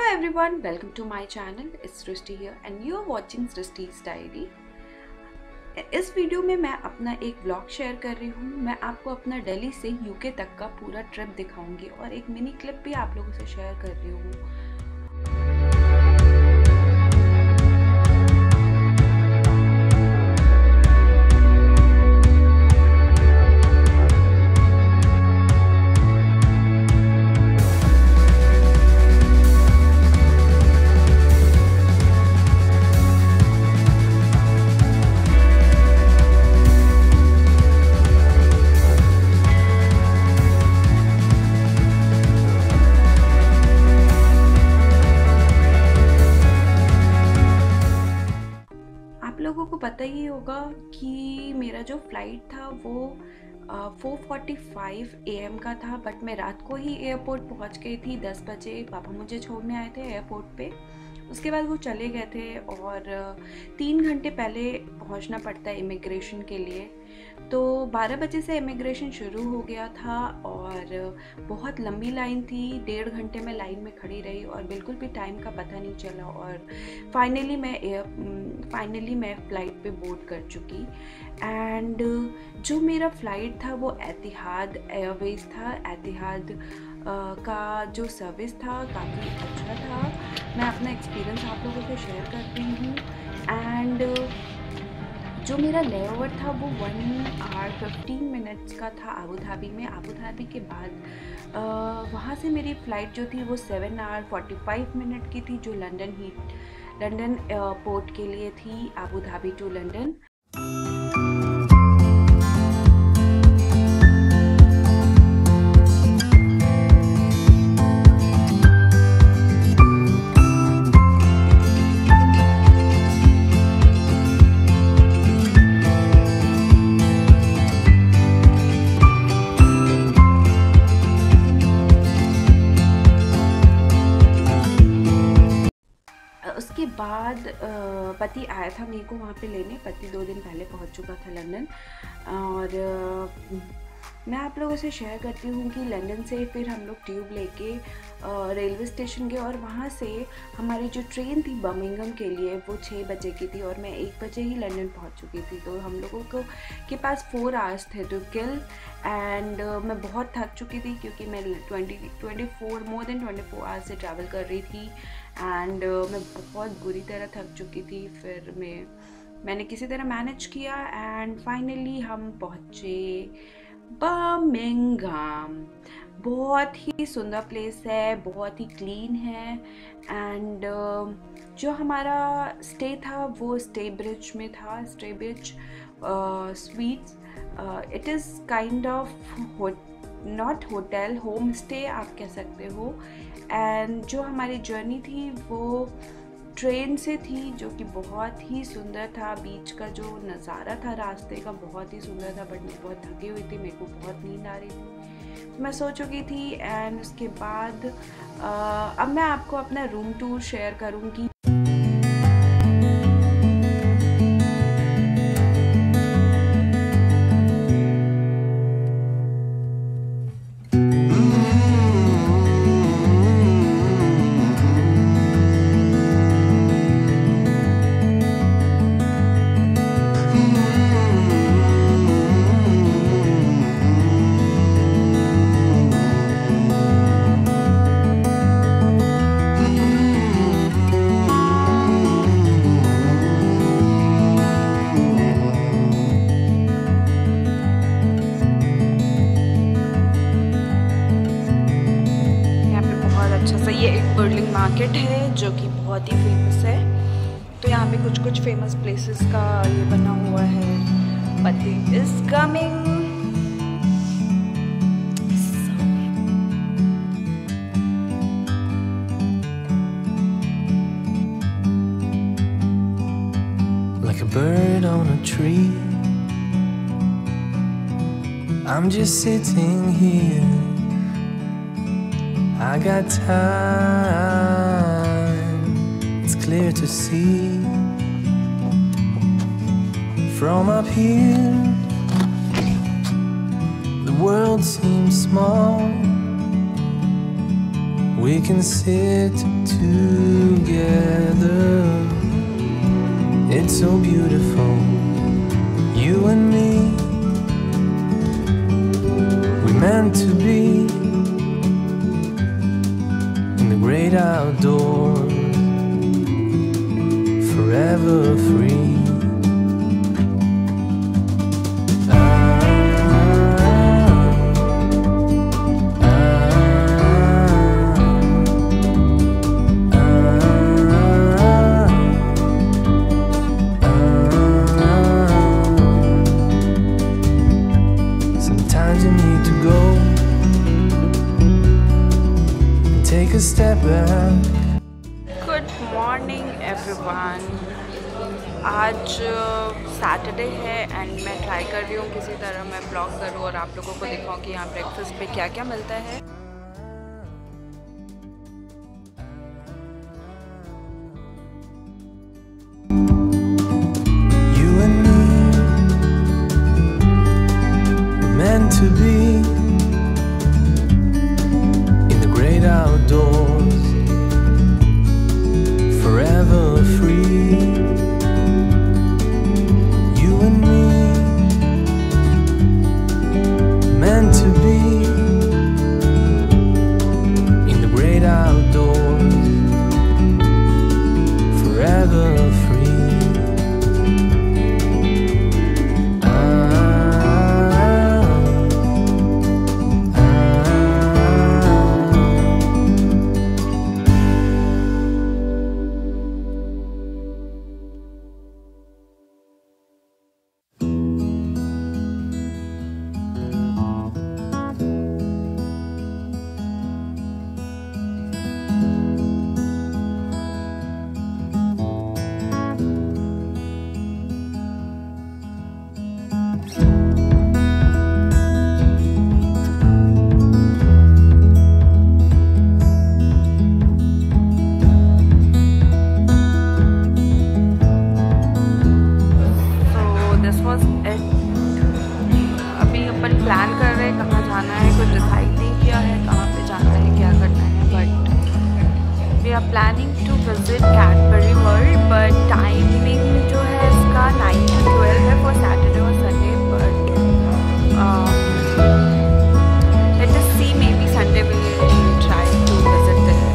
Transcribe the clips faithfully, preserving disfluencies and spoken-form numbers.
everyone, welcome to my channel. It's Srishti here and you are watching Srishti's Diary. इस video में मैं अपना एक व्लॉग शेयर कर रही हूँ। मैं आपको अपना दिल्ली से यूके तक का पूरा ट्रिप दिखाऊंगी और एक मिनी क्लिप भी आप लोगों से शेयर कर रही हूँ। लोगों को पता ही होगा कि मेरा जो फ्लाइट था वो four forty five A M का था, बट मैं रात को ही एयरपोर्ट पहुंच गई थी। दस बजे पापा मुझे छोड़ने आए थे एयरपोर्ट पे। उसके बाद वो चले गए थे और तीन घंटे पहले पहुंचना पड़ता है इमिग्रेशन के लिए। तो बारह बजे से इमिग्रेशन शुरू हो गया था और बहुत लंबी लाइन थी। डेढ़ घंटे में लाइन में खड़ी रही और बिल्कुल भी टाइम का पता नहीं चला और फाइनली मैं एयर फाइनली मैं फ़्लाइट पे बोर्ड कर चुकी। एंड जो मेरा फ़्लाइट था वो एतिहाद एयरवेज था। एतिहाद का जो सर्विस था काफ़ी अच्छा था। मैं अपना एक्सपीरियंस आप लोगों से शेयर कर रही हूँ। एंड जो मेरा लेओवर था वो वन आवर फिफ्टीन मिनट्स का था अबू धाबी में। अबू धाबी के बाद वहाँ से मेरी फ़्लाइट जो थी वो seven hour forty five minute की थी, जो लंदन ही लंदन एयरपोर्ट के लिए थी, अबू धाबी टू लंदन। उसके बाद पति आया था मेरे को वहाँ पे लेने। पति दो दिन पहले पहुँच चुका था लंदन। और मैं आप लोगों से शेयर करती हूँ कि लंदन से फिर हम लोग ट्यूब लेके रेलवे स्टेशन गए और वहाँ से हमारी जो ट्रेन थी बर्मिंघम के लिए वो छः बजे की थी और मैं एक बजे ही लंदन पहुँच चुकी थी। तो हम लोगों को के पास फोर आवर्स थे टू किल। एंड मैं बहुत थक चुकी थी क्योंकि मैं twenty twenty four more than twenty four hours से ट्रैवल कर रही थी। एंड uh, मैं बहुत बुरी तरह थक चुकी थी। फिर मैं मैंने किसी तरह मैनेज किया एंड फाइनली हम पहुँचे बर्मिंघम। बहुत ही सुंदर प्लेस है, बहुत ही क्लीन है। एंड uh, जो हमारा स्टे था वो स्टे ब्रिज में था। Staybridge suites, it is kind of not hotel, home stay आप कह सकते हो। एंड जो हमारी जर्नी थी वो ट्रेन से थी, जो कि बहुत ही सुंदर था। बीच का जो नज़ारा था रास्ते का बहुत ही सुंदर था, बट मैं बहुत थकी हुई थी, मेरे को बहुत नींद आ रही थी, तो मैं सो चुकी थी। एंड उसके बाद आ, अब मैं आपको अपना रूम टूर शेयर करूँगी। ये एक बर्लिंग मार्केट है जो कि बहुत ही फेमस है। तो यहाँ पे कुछ कुछ फेमस प्लेसेस का ये बना हुआ है। पति is coming. Like a bird on a tree, I'm just sitting here. I got time, it's clear to see. From up here, the world seems small. we can sit together. It's so beautiful, you and me. We meant to be in the great outdoors, forever free. Take a step back. Good morning everyone. आज Saturday है and मैं try कर रही हूँ किसी तरह मैं blog करूँ और आप लोगों को दिखाऊँ कि यहाँ ब्रेकफास्ट पे क्या क्या मिलता है. You and me were meant to be outdoors, forever free. You and me, meant to be in the great outdoors, forever free. Plan कर रहे हैं कहाँ जाना है, कुछ डिसाइड नहीं किया है कहाँ पे जाना है, क्या करना है, but we are planning to visit Cadbury world. But timing जो है इसका नाइन टू ट्वेल्व है फॉर सैटरडे और Sunday. But let us see, maybe Sunday will try to visit there.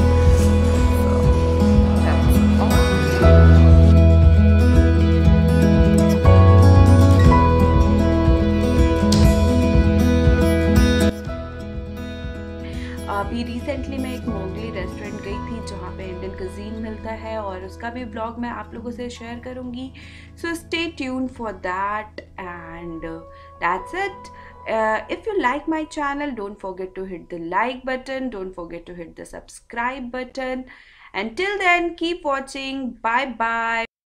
अभी रिसेंटली मैं एक मोगली रेस्टोरेंट गई थी जहाँ पे इंडियन कुजीन मिलता है और उसका भी ब्लॉग मैं आप लोगों से शेयर करूँगी. So stay tune for that and that's it. If you like my channel, don't forget to hit the like button, don't forget to hit the subscribe button. Until then, keep watching. Bye bye.